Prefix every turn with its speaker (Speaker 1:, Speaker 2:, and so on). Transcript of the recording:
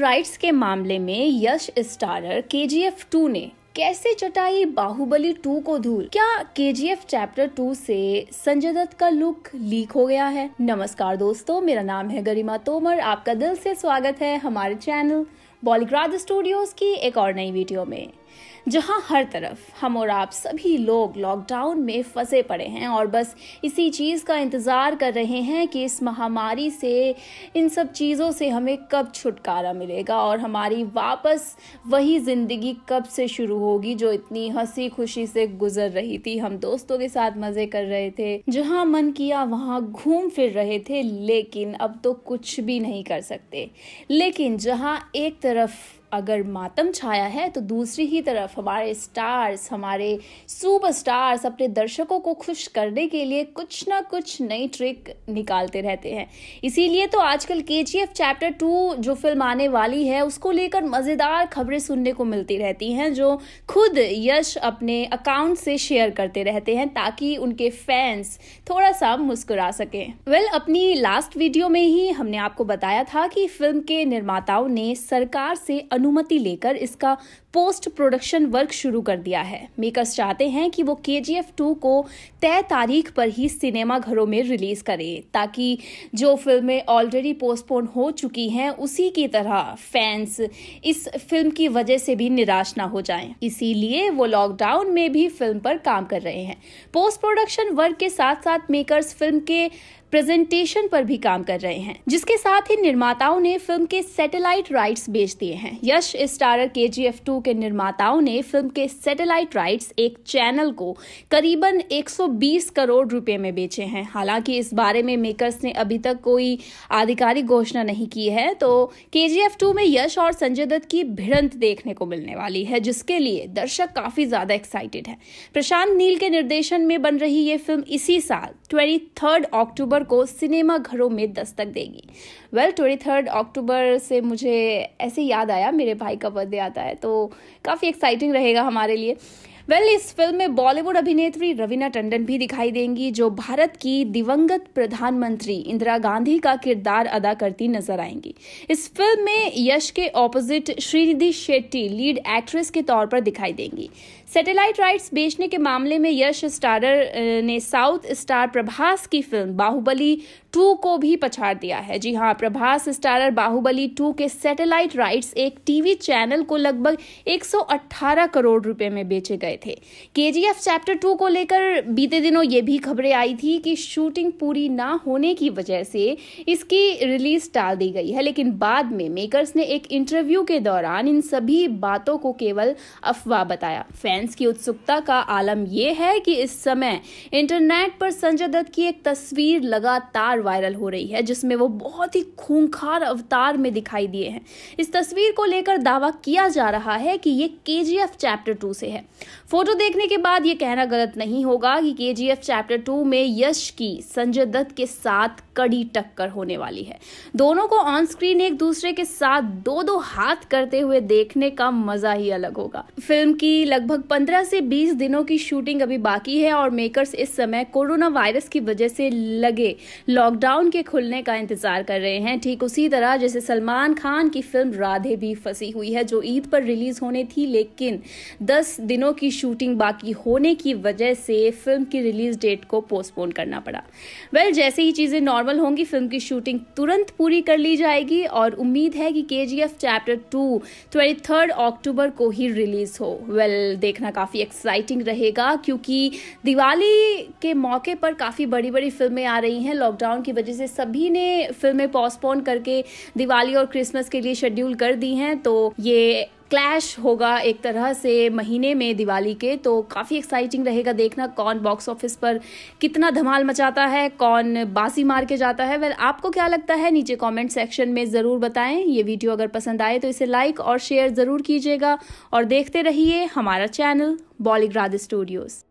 Speaker 1: Rights के मामले में यश स्टारर KGF 2 ने कैसे चटाई बाहुबली 2 को धूल। क्या KGF चैप्टर 2 से संजय दत्त का लुक लीक हो गया है? नमस्कार दोस्तों, मेरा नाम है गरिमा तोमर। आपका दिल से स्वागत है हमारे चैनल बॉलीग्राड स्टूडियोज की एक और नई वीडियो में, जहां हर तरफ हम और आप सभी लोग लॉकडाउन में फंसे पड़े हैं और बस इसी चीज़ का इंतज़ार कर रहे हैं कि इस महामारी से, इन सब चीज़ों से हमें कब छुटकारा मिलेगा और हमारी वापस वही ज़िंदगी कब से शुरू होगी जो इतनी हंसी खुशी से गुजर रही थी। हम दोस्तों के साथ मज़े कर रहे थे, जहां मन किया वहां घूम फिर रहे थे, लेकिन अब तो कुछ भी नहीं कर सकते। लेकिन जहां एक तरफ अगर मातम छाया है तो दूसरी ही तरफ हमारे स्टार्स, हमारे सुपरस्टार्स अपने दर्शकों को खुश करने के लिए कुछ ना कुछ नई ट्रिक निकालते रहते हैं। इसीलिए तो आजकल KGF चैप्टर 2 जो फिल्म आने वाली है उसको लेकर मज़ेदार खबरें सुनने को मिलती रहती हैं, जो खुद यश अपने अकाउंट से शेयर करते रहते हैं ताकि उनके फैंस थोड़ा सा मुस्कुरा सकें। अपनी लास्ट वीडियो में ही हमने आपको बताया था कि फिल्म के निर्माताओं ने सरकार से अनुमति लेकर इसका पोस्ट प्रोडक्शन वर्क शुरू कर दिया है। मेकर्स चाहते हैं कि वो KGF 2 को तय तारीख पर ही सिनेमा घरों में रिलीज करें, ताकि जो फिल्में ऑलरेडी पोस्टपोन हो चुकी हैं उसी की तरह फैंस इस फिल्म की वजह से भी निराश ना हो जाएं। इसीलिए वो लॉकडाउन में भी फिल्म पर काम कर रहे हैं। पोस्ट प्रोडक्शन वर्क के साथ साथ मेकर्स फिल्म के प्रेजेंटेशन पर भी काम कर रहे हैं, जिसके साथ ही निर्माताओं ने फिल्म के सैटेलाइट राइट्स बेच दिए हैं। यश स्टारर KGF 2 के निर्माताओं ने फिल्म के सैटेलाइट राइट्स एक चैनल को करीबन 120 करोड़ रुपए में बेचे हैं। हालांकि इस बारे में मेकर्स ने अभी तक कोई आधिकारिक घोषणा नहीं की है। तो KGF 2 में यश और संजय दत्त की भिड़ंत देखने को मिलने वाली है, जिसके लिए दर्शक काफी ज्यादा एक्साइटेड है। प्रशांत नील के निर्देशन में बन रही ये फिल्म इसी साल 23 अक्टूबर को सिनेमा घरों में दस्तक देगी। 23 अक्टूबर से मुझे ऐसे याद आया, मेरे भाई का बर्थडे आता है, तो काफी एक्साइटिंग रहेगा हमारे लिए। इस फिल्म में बॉलीवुड अभिनेत्री रवीना टंडन भी दिखाई देंगी, जो भारत की दिवंगत प्रधानमंत्री इंदिरा गांधी का किरदार अदा करती नजर आएंगी। इस फिल्म में यश के opposite Srinidhi Shetty lead actress के तौर पर दिखाई देंगी। सैटेलाइट राइट्स बेचने के मामले में यश स्टारर ने साउथ स्टार प्रभास की फिल्म बाहुबली 2 को भी पछाड़ दिया है। जी हाँ, प्रभास स्टारर बाहुबली 2 के सैटेलाइट राइट्स एक टीवी चैनल को लगभग 118 करोड़ रुपए में बेचे गए थे। KGF चैप्टर 2 को लेकर बीते दिनों ये भी खबरें आई थी कि शूटिंग पूरी ना होने की वजह से इसकी रिलीज टाल दी गई है, लेकिन बाद में मेकर्स ने एक इंटरव्यू के दौरान इन सभी बातों को केवल अफवाह बताया। फैंस की उत्सुकता का आलम यह है कि इस समय इंटरनेट पर संजय दत्त की एक तस्वीर लगातार वायरल हो रही है, जिसमें वो बहुत ही खूंखार अवतार में दिखाई दिए हैं। इस तस्वीर को लेकर दावा किया जा रहा है कि ये KGF चैप्टर 2 से है। फोटो देखने के बाद ये कहना गलत नहीं होगा कि KGF चैप्टर 2 में यश की संजय दत्त के साथ कड़ी टक्कर होने वाली है। दोनों को ऑन स्क्रीन एक दूसरे के साथ दो हाथ करते हुए देखने का मजा ही अलग होगा। फिल्म की लगभग 15 से 20 दिनों की शूटिंग अभी बाकी है और मेकर्स इस समय कोरोना वायरस की वजह से लगे लॉकडाउन के खुलने का इंतजार कर रहे हैं। ठीक उसी तरह जैसे सलमान खान की फिल्म राधे भी फंसी हुई है, जो ईद पर रिलीज होने थी, लेकिन 10 दिनों की शूटिंग बाकी होने की वजह से फिल्म की रिलीज डेट को पोस्टपोन करना पड़ा। जैसे ही चीजें नॉर्मल होंगी, फिल्म की शूटिंग तुरंत पूरी कर ली जाएगी और उम्मीद है कि KGF चैप्टर 2 23 अक्टूबर को ही रिलीज हो। देखना काफी एक्साइटिंग रहेगा, क्योंकि दिवाली के मौके पर काफी बड़ी बड़ी फिल्में आ रही हैं। लॉकडाउन की वजह से सभी ने फिल्में पोस्टपोन करके दिवाली और क्रिसमस के लिए शेड्यूल कर दी हैं, तो ये क्लैश होगा एक तरह से महीने में दिवाली के। तो काफ़ी एक्साइटिंग रहेगा देखना कौन बॉक्स ऑफिस पर कितना धमाल मचाता है, कौन बाजी मार के जाता है। आपको क्या लगता है नीचे कमेंट सेक्शन में ज़रूर बताएं। ये वीडियो अगर पसंद आए तो इसे लाइक और शेयर ज़रूर कीजिएगा और देखते रहिए हमारा चैनल बॉलीग्राड स्टूडियोज़।